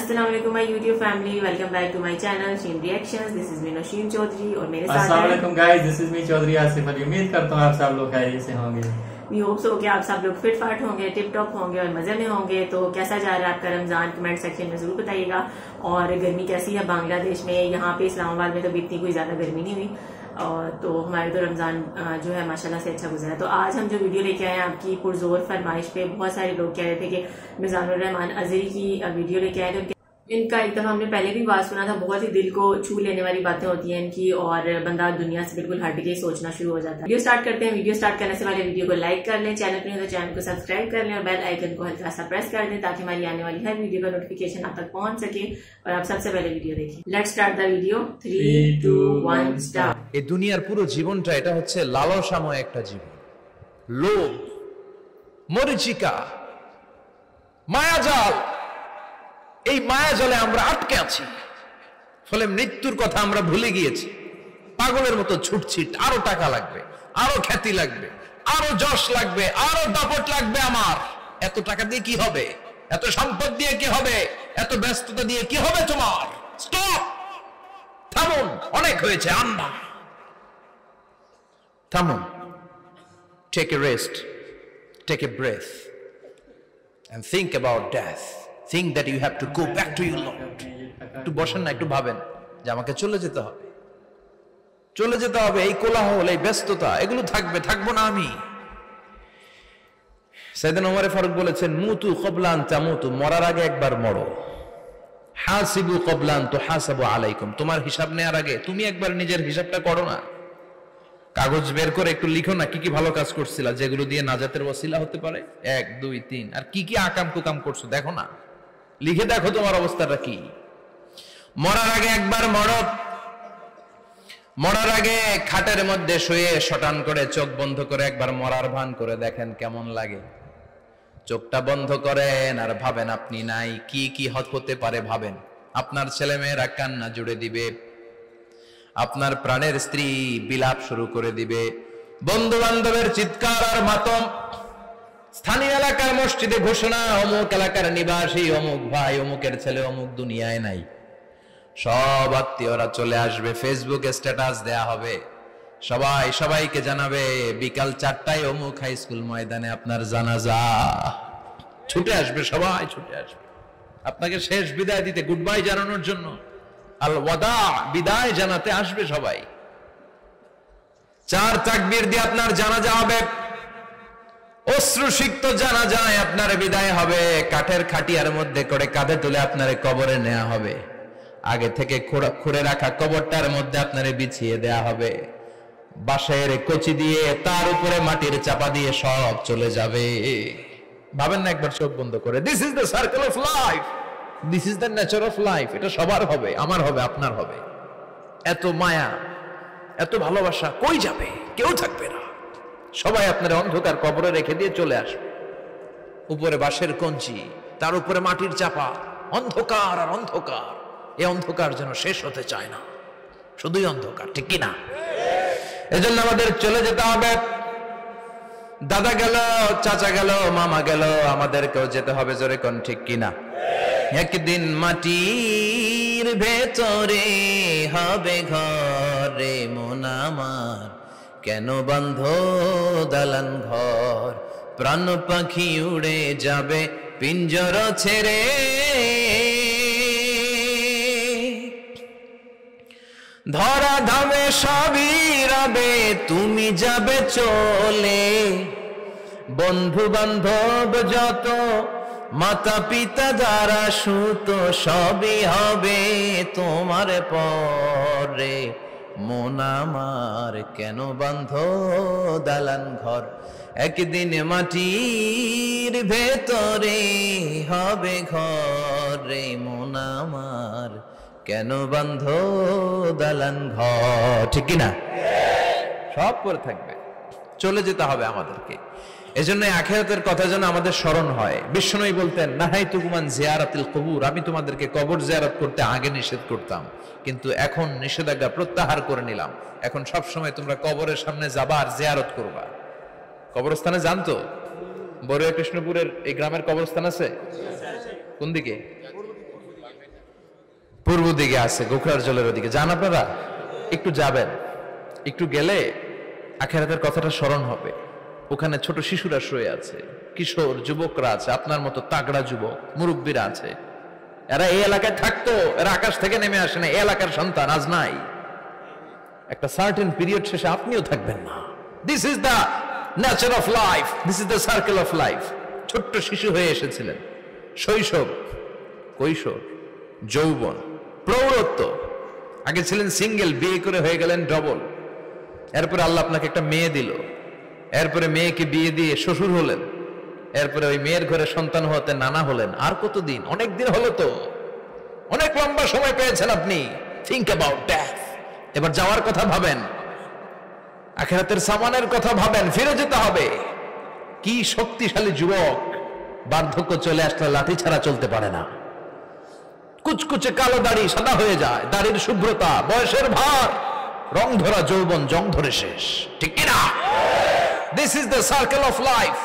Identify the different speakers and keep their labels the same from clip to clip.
Speaker 1: अस्सलाम वालेकुम my YouTube family, welcome back to my channel Sheen reactions. This is me Naushin Chaudhary और मेरे साथ
Speaker 2: अस्सलाम वालेकुम guys, this is me Chaudhary Asif Ali. उम्मीद करता हूँ आप सब लोग खैरियत से होंगे।
Speaker 1: वी होप सो कि आप सब लोग फिट फाट होंगे, टिप टॉप होंगे और मजे में होंगे। तो कैसा जा रहा है आपका रमजान, कमेंट सेक्शन में जरूर बताइएगा। और गर्मी कैसी है बांग्लादेश में? यहाँ पे इस्लामाबाद में तो इतनी कोई ज्यादा गर्मी नहीं हुई और तो हमारे तो रमजान जो है माशाल्लाह से अच्छा गुजरा है। तो आज हम जो वीडियो लेके आए हैं आपकी पुरजोर फरमाइश पे, बहुत सारे लोग कह रहे थे कि मिजानुर रहमान अजहरी की वीडियो लेके आए थे। इनका एक दफा हमने पहले भी बात सुना था, बहुत ही दिल को छू लेने वाली बातें होती हैं इनकी और बंदा दुनिया से बिल्कुल हट के सोचना शुरू हो जाता है। वीडियो स्टार्ट करते हैं। वीडियो स्टार्ट करने से पहले वीडियो को लाइक कर लें, चैनल पर नहीं तो चैनल को सब्सक्राइब कर लें और बेल आइकन को हल्का सा प्रेस कर दें ताकि हमारी आने वाली हर वीडियो का नोटिफिकेशन आप तक पहुंच सके और आप सबसे पहले वीडियो देखें। Let's start the video. 3, 2, 1 start.
Speaker 3: এই দুনিয়ার পুরো জীবনটা এটা হচ্ছে লালসাময় একটা জীবন। লোভ, মরিচিকা, মায়াজাল, এই মায়াজালে আমরা আটকে আছি। ফলে মৃত্যুর কথা আমরা ভুলে গিয়েছি। পাগলের মতো ছুটছি, আরো টাকা লাগবে, আরো খ্যাতি লাগবে, আরো যশ লাগবে, আরো দাপট লাগবে আমার। এত টাকা দিয়ে কি হবে? এত সম্পদ দিয়ে কি হবে? এত ব্যস্ততা দিয়ে কি হবে তোমার? স্টপ, থামুন, অনেক হয়েছে। আন্না, থামুন, take a rest, take a breath and think about death. Think that you have to go back to your Lord. একটু বসেন না, একটু ভাবেন যে আমাকে চলে যেতে হবে, চলে যেতে হবে। এই কোলাহল, এই ব্যস্ততা, এগুলো থাকবে, থাকবো না আমি। সাইয়েদনা ওমর ফারুক বলেছেন, মুতু ক্বাবলা আন তামুতু, মরার আগে একবার মরো। হাসিবু ক্বাবলা আন তুহাসাবু আলাইকুম, তোমার হিসাব নেওয়ার আগে তুমি একবার নিজের হিসাবটা করো না। কাগজ বের করে একটু লিখো না কি কি ভালো কাজ করছিলা, যেগুলো দিয়ে নাজাতের ওসিলা হতে পারে। 1, 2, 3 আর কি কি আকাম কুকাম করছো দেখো না, লিখে দেখো তোমার অবস্থাটা কি। মরার আগে একবার মরো। মরার আগে খাটের মধ্যে শুয়ে শটান করে চোখ বন্ধ করে একবার মরার ভান করে দেখেন কেমন লাগে। চোখটা বন্ধ করেন আর ভাবেন আপনি নাই, কি কি হতে পারে ভাবেন। আপনার ছেলে মেয়েরা কান্না জুড়ে দিবে, আপনার প্রাণের স্ত্রী বিলাপ শুরু করে দিবে, বন্ধু বান্ধবের চিৎকার আর মাতম, স্থানীয় এলাকার মসজিদে ঘোষণা, অমুক এলাকার নিবাসী অমুক ভাই অমুকের ছেলে অমুক দুনিয়ায় নাই। সব আত্মীয়রা চলে আসবে, ফেসবুকে স্ট্যাটাস দেয়া হবে, সবাই সবাইকে জানাবে বিকাল 4টায় অমুক হাই স্কুল ময়দানে আপনার জানাজা। ছুটে আসবে, সবাই ছুটে আসবে আপনাকে শেষ বিদায় দিতে, গুড বাই জানানোর জন্য, আল ওয়াদা, বিদায় জানাতে আসবে সবাই। 4 তাকবীর দিয়ে আপনার জানাজা হবে, অশ্রুসিক্ত জানাজায় আপনার বিদায় হবে। কাঠের খাটিয়ার মধ্যে করে কাঁধে তুলে আপনার কবরে নেওয়া হবে। আগে থেকে খুঁড়ে রাখা কবরটার মধ্যে আপনারে বিছিয়ে দেয়া হবে। বাঁশের কচি দিয়ে তার উপরে মাটির চাপা দিয়ে সব চলে যাবে। ভাবেন না একবার চোখ বন্ধ করে, this is the circle of life, this is the nature of life. এটা সবার হবে, আমার হবে, আপনার হবে। এত মায়া, এত ভালোবাসা কই যাবে? কেউ থাকবে না, সবাই আপনার অন্ধকার কবরে রেখে দিয়ে চলে আসবে। উপরে বাঁশের কঞ্চি, তার উপরে মাটির চাপা, অন্ধকার আর অন্ধকার। এই অন্ধকার যেন শেষ হতে চায় না, শুধুই অন্ধকার, ঠিক কিনা? এজন্য আমাদের চলে যেতে হবে। দাদা গেল, চাচা গেল, মামা গেল, আমাদেরকেও যেতে হবে। জোরে কোন ঠিক কিনা? একদিন মাটির ভেতরে হবে ঘরে মন আমার, কেন বন্ধ দালান ঘর, প্রাণ পাখি উড়ে যাবে পিঞ্জর ছেড়ে। ধরা ধামে সবই রবে, তুমি যাবে চলে। বন্ধু বান্ধব যত, মাতা পিতা যারা সুত, সবই হবে তোমার পরে। মন আমার কেন বন্ধ দালান ঘর, একদিন মাটির ভেতরে হবে ঘরে মন আমার, কেন বন্ধ দালান ঘর, ঠিক কিনা? সব করে থাকবে, চলে যেতে হবে আমাদেরকে। এজন্য আখিরাতের কথা যেন আমাদের স্মরণ হয়। বিশ্বনবী বলতেন, নাহাইতুকুমান জিয়ারাতিল কবুর, আমি তোমাদেরকে কবর জিয়ারত করতে আগে নিষেধ করতাম, কিন্তু এখন নিষেধাজ্ঞা প্রত্যাহার করে নিলাম। এখন সব সময় তোমরা কবরের সামনে যাবা আর জিয়ারত করবা। কবরস্থানে জানতো বড়ুয়া কৃষ্ণপুরের এই গ্রামের কবরস্থান আছে কোন দিকে? পূর্ব দিকে আছে, গোখরার জলের ওদিকে। যান আপনারা, একটু যাবেন, একটু গেলে আখিরাতের কথাটা স্মরণ হবে। ওখানে ছোট শিশুরা শুয়ে আছে, কিশোর যুবকরা আছে, আপনার মতো তাগড়া যুবক, মুরব্বীরা আছে। এরা এই এলাকায় থাকতো, এরা আকাশ থেকে নেমে আসে না, এই এলাকার সন্তান, আজ নাই। একটা সার্টেন পিরিয়ড শেষে আপনিও থাকবেন না। This is the nature of life, this is the circle of life. ছোট্ট শিশু হয়ে এসেছিলেন, শৈশব, কৈশোর, যৌবন, প্রৌঢ়ত্ব। আগে ছিলেন সিঙ্গেল, বিয়ে করে হয়ে গেলেন ডবল। এরপরে আল্লাহ আপনাকে একটা মেয়ে দিল, এরপরে মেয়েকে বিয়ে দিয়ে শ্বশুর হলেন, এরপরে ওই মেয়ের ঘরে সন্তান হতে নানা হলেন। আর কতদিন? অনেক দিন হলো তো, অনেক লম্বা সময় পেয়েছেন আপনি। Think about death. এবার যাওয়ার কথা ভাবেন, আখিরাতের সামানের কথা ভাবেন, ফিরে যেতে হবে। কি শক্তিশালী যুবক, বার্ধক্য চলে আসলে লাঠি ছাড়া চলতে পারে না। কুচকুচে কালো দাড়ি সাদা হয়ে যায়, দাড়ির শুভ্রতা, বয়সের ভার, রং ধরা যৌবন জং ধরে শেষ, ঠিক কিনা? This is the circle of life.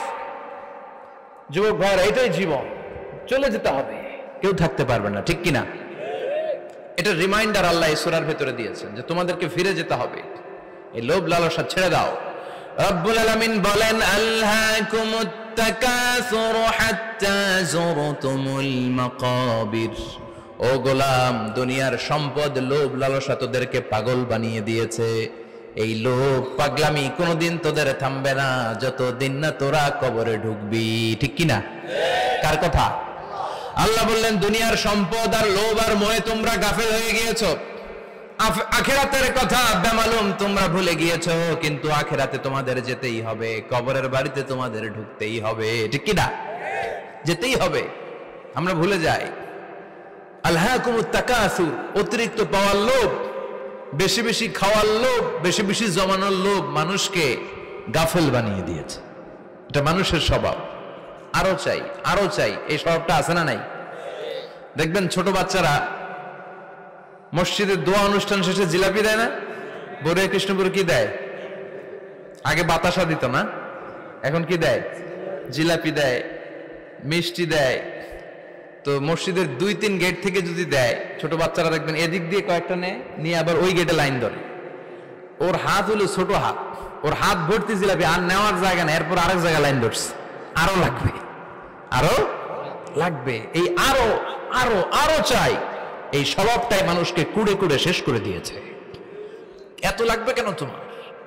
Speaker 3: যুবক ভাইরা, এটাই জীবন, চলে যেতে হবে, কেউ থাকতে পারবে না, ঠিক কিনা? এটা রিমাইন্ডার আল্লাহ এই সূরার ভেতরে দিয়েছেন যে তোমাদেরকে ফিরে যেতে হবে। এই লোভ লালসা ছেড়ে দাও। রব্বুল আলামিন বলেন, আলহাকুমুত তাকাসুর হাত্তা যুরতুমুল মাকাবির। ও গোলাম, দুনিয়ার সম্পদ, লোভ লালসা তোদেরকে পাগল বানিয়ে দিয়েছে। এই লোভ পাগলামি কোনোদিন তোদের থামবে না যতদিন না তোরা কবরে ঢুকবি, ঠিক কিনা? কার কথা? আল্লাহ বললেন, দুনিয়ার সম্পদ আর লোভ আর মোহে তোমরা গাফেল হয়ে গিয়েছো। আখিরাতের কথা বেমালুম তোমরা ভুলে গিয়েছো। কিন্তু আখিরাতে তোমাদের যেতেই হবে, কবরের বাড়িতে তোমাদের ঢুকতেই হবে, ঠিক কিনা? যেতেই হবে। আমরা ভুলে যাই। আলহাকুমুত তাকাসুর, অতিরিক্ত পাওয়ার লোভ, বেশি বেশি খাওয়ার লোভ, বেশি বেশি জমানোর লোভ মানুষকে গাফেল বানিয়ে দিয়েছে। এটা মানুষের স্বভাব। আরো চাই, আরো চাই, এই স্বভাবটা আছে না নাই? দেখবেন ছোট বাচ্চারা মসজিদের দোয়া অনুষ্ঠান শেষে জিলাপি দেয় না? বড় কৃষ্ণপুর কি দেয়? আগে বাতাসা দিত না, এখন কি দেয়? জিলাপি দেয়, মিষ্টি দেয়। তো মসজিদের 2-3 গেট থেকে যদি দেয়, ছোট বাচ্চারা দেখবেন এদিক দিয়ে কয়েকটা নিয়ে আবার ওই গেটে লাইন ধরে। ওর হাত হলো ছোট হাত, ওর হাত ভর্তি জিলাপি, আর নেওয়ার জায়গা না, এরপর আরেক জায়গায় লাইন ধরছে, আরো লাগবে, আরো লাগবে। এই আরো আরো আরো চাই, এই স্বভাবটাই মানুষকে কুড়ে কুড়ে শেষ করে দিয়েছে। এত লাগবে কেন তোমার?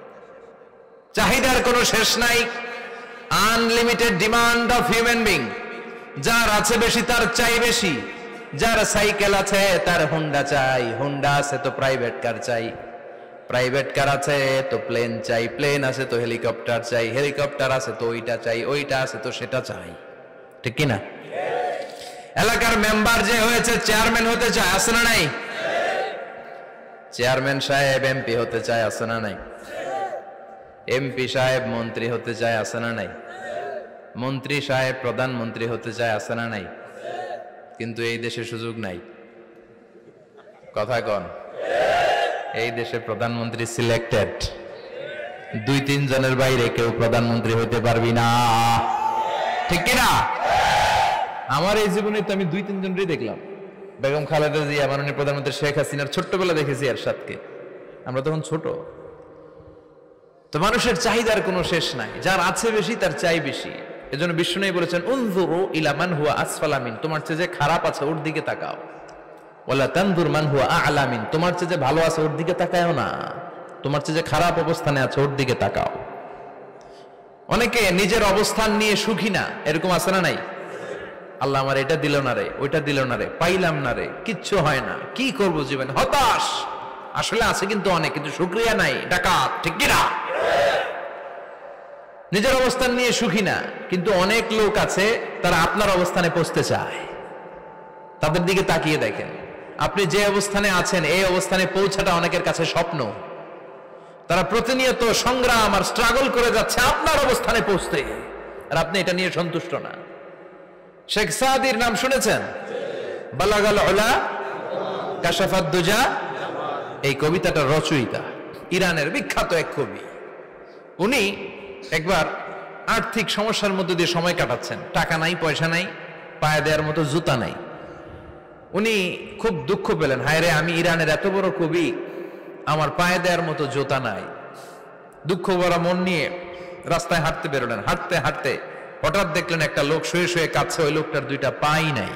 Speaker 3: চাহিদার কোনো শেষ নাই। Unlimited demand of human being. যার আছে বেশি তার চাই বেশি। যার সাইকেল আছে তার হুন্ডা চাই, হুন্ডা আছে তো প্রাইভেট কার চাই, প্রাইভেট কার আছে তো প্লেন চাই, প্লেন আছে তো হেলিকপ্টার চাই, হেলিকপ্টার আছে তো ওইটা চাই, ওইটা আছে তো সেটা চাই, ঠিক কিনা? এলাকার মেম্বার যে হয়েছে চেয়ারম্যান হতে চায়, আছে না নাই? চেয়ারম্যান সাহেব এমপি হতে চায়, আছে না নাই? এমপি সাহেব মন্ত্রী হতে চায়, আছে না নাই? মন্ত্রী সাহেব প্রধানমন্ত্রী হতে চায়, আছে না নাই? কিন্তু এই দেশে সুযোগ নাই। কথা কন, এই দেশে প্রধানমন্ত্রী সিলেক্টেড। 2-3 জনের বাইরে কেউ প্রধানমন্ত্রী হতে পারবি না, ঠিক কিনা? আমার এই জীবনে তো আমি 2-3 জনই দেখলাম। বেগম খালেদা জিয়া, মাননীয় প্রধানমন্ত্রী শেখ হাসিনার ছোট্টবেলা দেখেছি এরশাদকে, আমরা তখন ছোট। তো মানুষের চাহিদার কোনো শেষ নাই, যার আছে বেশি তার চাই বেশি। এজন্য বিষ্ণু বলেছেন, উনজুরু ইলা মান হুয়া আসফালা মিন, তোমার চেয়ে যে খারাপ আছে ওর দিকে তাকাও। ওয়ালা তানজুর মান হুয়া আ'লা মিন, তোমার চেয়ে যে ভালো আছে ওর দিকে তাকাও না, তোমার চেয়ে যে খারাপ অবস্থানে আছে ওর দিকে তাকাও। অনেকে নিজের অবস্থান নিয়ে সুখী না, এরকম আছে না নাই? আল্লাহ আমার এটা দিল না রে, ওইটা দিল না রে, পাইলাম না রে, কিচ্ছু হয় না, কি করব জীবন, হতাশ। আসলে আছে কিন্তু অনেক, কিন্তু শুকরিয়া নাই, ডাকাত, ঠিক কিনা? নিজের অবস্থান নিয়ে সুখী না, কিন্তু অনেক লোক আছে তারা আপনার অবস্থানে পৌঁছতে চায়। তাদের দিকে তাকিয়ে দেখেন, আপনি যে অবস্থানে আছেন এই অবস্থানে পৌঁছাটা অনেকের কাছে স্বপ্ন। তারা প্রতিনিয়ত সংগ্রাম আর স্ট্রাগল করে যাচ্ছে আপনার অবস্থানে পৌঁছতে, আর আপনি এটা নিয়ে সন্তুষ্ট না। শেখ সাদির নাম শুনেছেন? বালাগাল উলা কাশাফাত দুজা, এই কবিতাটার রচয়িতা, ইরানের বিখ্যাত এক কবি। উনি একবার আর্থিক সমস্যার মধ্যে দিয়ে সময় কাটাচ্ছেন, টাকা নাই, পয়সা নাই, পায়ে দেওয়ার মতো জুতা নাই। উনি খুব দুঃখ পেলেন, হায় রে, আমি ইরানের এত বড় কবি, আমার পায়ে দেওয়ার মতো জুতা নাই। দুঃখ ভরা মন নিয়ে রাস্তায় হাঁটতে বেরোলেন। হাঁটতে হাঁটতে হঠাৎ দেখলেন একটা লোক শুয়ে শুয়ে কাঁদছে, ওই লোকটার দুইটা পাই নাই,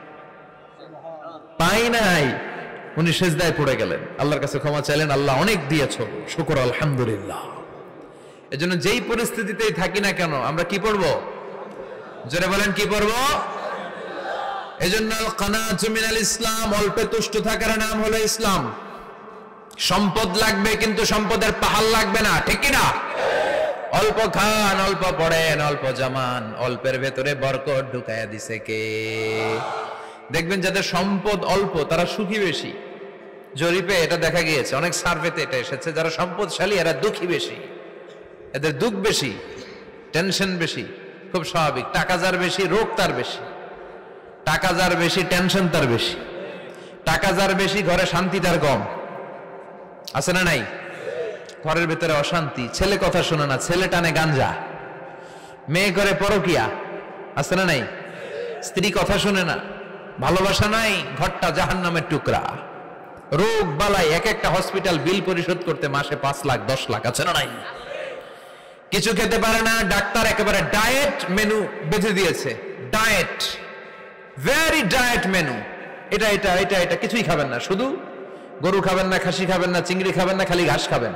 Speaker 3: পাই নাই। উনি সেজদায় পড়ে গেলেন, আল্লাহর কাছে ক্ষমা চাইলেন, আল্লাহ অনেক দিয়েছ, শুকর আলহামদুলিল্লাহ। এজন্য যেই পরিস্থিতিতেই থাকি না কেন আমরা কি পড়বো? জোরে বলেন, কি পড়বো? এজন্য কানাতু মিনাল ইসলাম, অল্পে তুষ্ট থাকার নাম হলো ইসলাম। সম্পদ লাগবে কিন্তু সম্পদের পাহাড় লাগবে না, ঠিক কি না? অল্প খান, অল্প পড়েন, অল্প জামান, অল্পের ভেতরে বরকত ঢুকায়া দিছে কে? দেখবেন যাদের সম্পদ অল্প তারা সুখী বেশি। জরিপে এটা দেখা গিয়েছে, অনেক সার্ভেতে এটা এসেছে, যারা সম্পদশালী এরা দুঃখী বেশি, এদের দুঃখ বেশি, টেনশন বেশি। খুব স্বাভাবিক, টাকা যার বেশি রোগ তার বেশি, টাকা যার বেশি টেনশন তার বেশি, টাকা যার বেশি ঘরে শান্তি তার কম। আছে না নাই? ঘরের ভেতরে অশান্তি, ছেলে কথা শোনে না, ছেলে টানে গাঞ্জা, মেয়ে করে পরকিয়া। আছে না নাই? স্ত্রী কথা শোনে না, ভালোবাসা নাই, ঘরটা জাহান্নামের টুকরা। রোগ বালাই, এক একটা হসপিটাল বিল পরিশোধ করতে মাসে 5 লাখ 10 লাখ। আছে না নাই? কিছু খেতে পারে না, ডাক্তার একেবারে ডায়েট মেনু বেঁধে দিয়েছে। ডায়েট, ভেরি ডায়েট মেনু, এটা এটা এটা এটা কিছুই খাবেন না, শুধু গরু খাবেন না, খাসি খাবেন না, চিংড়ি খাবেন না, খালি ঘাস খাবেন।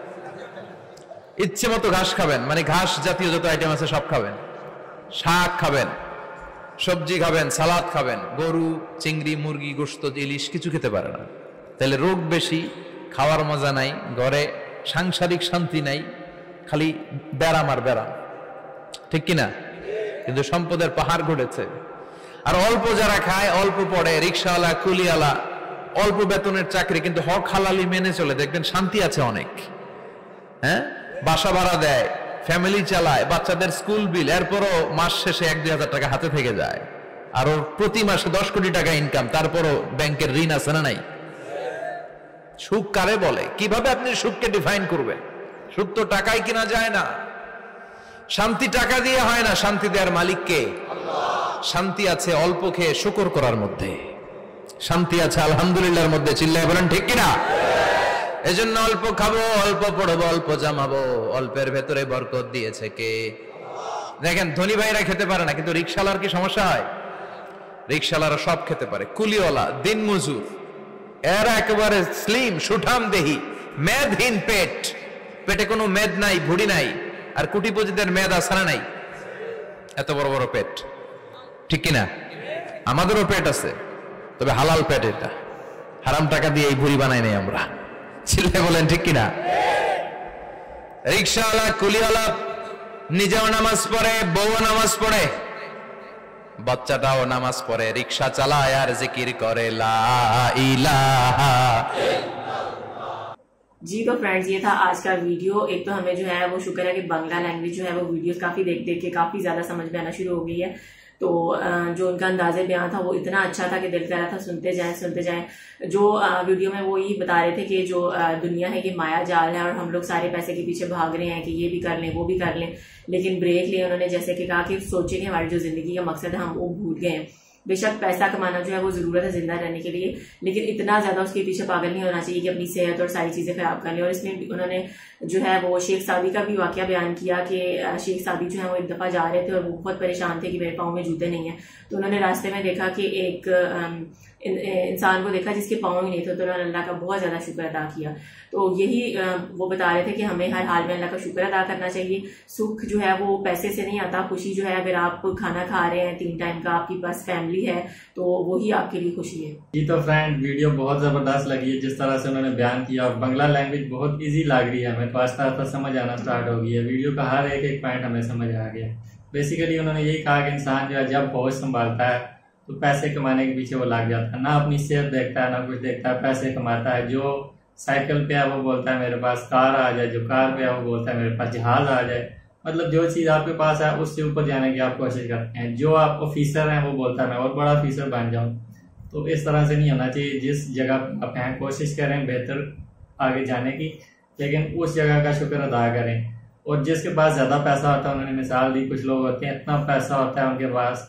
Speaker 3: ইচ্ছে মতো ঘাস খাবেন, মানে ঘাস জাতীয় যত আইটেম আছে সব খাবেন। শাক খাবেন, সবজি খাবেন, সালাদ খাবেন। গরু, চিংড়ি, মুরগি, গোশত, ইলিশ কিছু খেতে পারে না। তাহলে রোগ বেশি, খাওয়ার মজা নাই, ঘরে সাংসারিক শান্তি নাই, খালি ব্যারাম আর ব্যারাম, ঠিক কিনা? কিন্তু সম্পদের পাহাড় ঘটেছে। আর অল্প যারা খায়, অল্প পড়ে, রিক্সাওয়ালা, কুলিওয়ালা, অল্প বেতনের চাকরি, কিন্তু হক হালালি মেনে চলে, দেখবেন শান্তি আছে অনেক। হ্যাঁ, বাসা ভাড়া দেয়, ফ্যামিলি চালায়, বাচ্চাদের স্কুল বিল, এরপরও মাস শেষে 1-2 হাজার টাকা হাতে থেকে যায়। আর ওর প্রতি মাসে 10 কোটি টাকা ইনকাম, তারপরও ব্যাংকের ঋণ আছে না নাই? সুখ কারে বলে? কিভাবে আপনি সুখকে ডিফাইন করবেন? সুখ তো টাকায় কিনা যায় না, শান্তি টাকা দিয়ে হয় না, শান্তি দেওয়ার মালিক কে? শান্তি আছে অল্প খেয়ে শুকর করার মধ্যে, শান্তি আছে আলহামদুলিল্লাহর মধ্যে। চিল্লায় বলেন ঠিক কিনা? এজন্য অল্প খাবো, অল্প পড়বো, অল্প জামাবো, অল্পের ভেতরে বরকত দিয়েছে কে? দেখেন, ধনী ভাইরা খেতে পারে না, কিন্তু রিকশালার কি সমস্যা হয়? রিকশালারা সব খেতে পারে। কুলিওয়ালা, দিন মজুর, এরা একেবারে স্লিম, সুঠাম দেহি, মেদহীন পেট, পেটে কোনো মেদ নাই, ভুড়ি নাই। আর কোটিপতিদের মেদ আছে না নাই? এত বড় বড় পেট, ঠিক কিনা? আমাদেরও পেট আছে, তবে হালাল পেট, এটা হারাম টাকা দিয়ে এই ভুড়ি বানাই নাই আমরা। ছেলে বলেন ঠিক কিনা? রিকশাওয়ালা, কুলিওয়ালা নিজেও নামাজ পড়ে, বউও নামাজ পড়ে, বাচ্চাটাও নামাজ পড়ে, রিক্সা চালায় আর জিকির করে লা ইলাহা।
Speaker 1: जी तो फ्रेंड्स, ये था आज का वीडियो। एक तो हमें जो है वो शुक्र है कि बांग्ला लैंग्वेज जो है वो वीडियोस काफी देख देख के काफी ज्यादा समझ में आना शुरू हो गई है। तो जो उनका अंदाजे बयान था वो इतना अच्छा था कि दिल कर रहा था सुनते जाएं। जो वीडियो में वो यही बता रहे थे कि जो दुनिया है ये माया जाल है और हम लोग सारे पैसे के पीछे भाग रहे हैं कि ये भी कर लें वो भी कर लें, लेकिन ब्रेक लिए उन्होंने जैसे कि कहा कि सोचे कि हमारी जो जिंदगी का मकसद है हम वो भूल गए हैं। बेशक पैसा कमाना जो है वो जरूरत है जिंदा रहने के लिए, लेकिन इतना ज्यादा उसके पीछे पागल नहीं होना चाहिए कि अपनी सेहत और सारी चीजें खराब कर ले। और इसमें उन्होंने जो है वो शेख सादी का भी वाकया बयान किया कि शेख सादी जो है वो एक दफा जा रहे थे और वो बहुत परेशान थे कि मेरे पाँव में जूते नहीं है। तो उन्होंने रास्ते में देखा कि एक इंसान को देखा जिसके पाँव ही नहीं थे, तो उन्होंने अल्लाह का बहुत ज्यादा शुक्र अदा किया। तो यही वो बता रहे थे कि हमें हर हाल में अल्लाह का शुक्र अदा करना चाहिए। सुख जो है वो पैसे से नहीं आता, खुशी जो है अगर आप खाना खा रहे हैं 3 टाइम का, आपके पास फैमिली है, तो वही आपके लिए खुशी है।
Speaker 2: जी तो फ्रेंड, वीडियो बहुत जबरदस्त लगी है जिस तरह से उन्होंने बयान किया, और बांग्ला लैंग्वेज बहुत इजी लग रही है हमें, तो आस्ता आस्ता समझ आना स्टार्ट हो गई है। वीडियो का हर एक पॉइंट हमें समझ आ गया। बेसिकली उन्होंने यही कहा कि इंसान जो है जब होश संभालता है तो पैसे कमाने के पीछे वो लग जाता है, ना अपनी सेहत देखता है ना कुछ देखता है, पैसे कमाता है। जो साइकिल पे है वो बोलता है मेरे पास कार आ जाए, जो कार पे है वो बोलता है मेरे पास जहाज आ जाए। मतलब जो चीज आपके पास है उससे ऊपर जाने की आप कोशिश करते हैं। जो आप ऑफिसर हैं वो बोलता है मैं और बड़ा ऑफिसर बन जाऊं। तो इस तरह से नहीं होना चाहिए। जिस जगह आप हैं कोशिश करें बेहतर आगे जाने की, लेकिन उस जगह का शुक्र अदा करें। और जिसके पास ज्यादा पैसा होता है, उन्होंने मिसाल दी, कुछ लोग होते हैं इतना पैसा होता है उनके पास,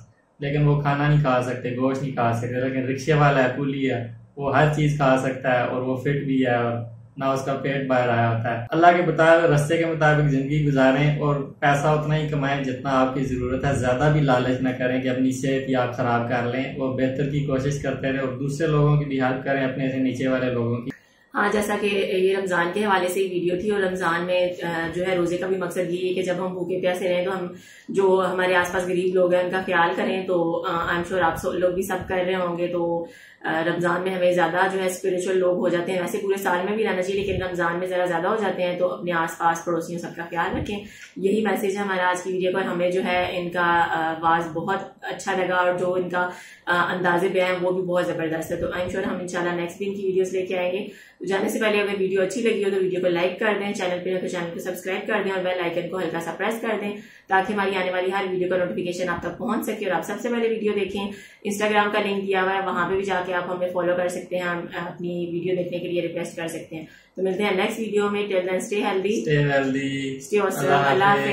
Speaker 2: लेकिन वो खाना नहीं खा सकते, गोश्त नहीं खा सकते। लेकिन रिक्शे वाला है, कुली है, वो हर चीज खा सकता है और वो फिट भी है और ना उसका पेट बाहर आया होता है। अल्लाह के बताए हुए रास्ते के मुताबिक जिंदगी गुजारें और पैसा उतना ही कमाएं जितना आपकी जरूरत है। ज्यादा भी लालच न करें कि अपनी सेहत ही आप खराब कर लें, और बेहतर की कोशिश करते रहें और दूसरे लोगों की भी हेल्प करें, अपने से नीचे वाले लोगों की।
Speaker 1: हाँ, जैसा कि ये रमजान के हवाले से वीडियो थी, और रमजान में जो है रोजे का भी मकसद ये है कि जब हम भूखे प्यासे रहें तो हम जो हमारे आसपास गरीब लोग हैं उनका ख्याल करें। तो आई एम श्योर आप लोग भी सब कर रहे होंगे। तो रमजान में हमें ज्यादा जो है स्पिरिचुअल लोग हो जाते हैं, वैसे पूरे साल में भी रहना चाहिए लेकिन रमजान में जरा ज्यादा हो जाते हैं। तो अपने आसपास पड़ोसियों सबका ख्याल रखें, यही मैसेज है हमारा आज की वीडियो पर। हमें जो है इनका आवाज बहुत अच्छा लगा और जो इनका अंदाजे पे है वो भी बहुत जबरदस्त है। तो आई एम श्योर हम इंशाल्लाह नेक्स्ट दिन की वीडियोस लेके आएंगे। तो जाने से पहले अगर वीडियो अच्छी लगी हो तो वीडियो को लाइक कर दें, चैनल पे हो तो चैनल को सब्सक्राइब कर दें और बेल आइकन को हल्का सा प्रेस कर दें ताकि हमारी आने वाली हर वीडियो का नोटिफिकेशन आप तक पहुंच सके और आप सबसे पहले वीडियो देखें। इंस्टाग्राम का लिंक दिया हुआ है, वहां पे भी जाके आप हमें फॉलो कर सकते हैं, अपनी वीडियो देखने के लिए रिक्वेस्ट कर सकते हैं। तो मिलते हैं नेक्स्ट वीडियो में। Till then stay healthy,
Speaker 2: stay awesome, अल्लाह हाफिज़।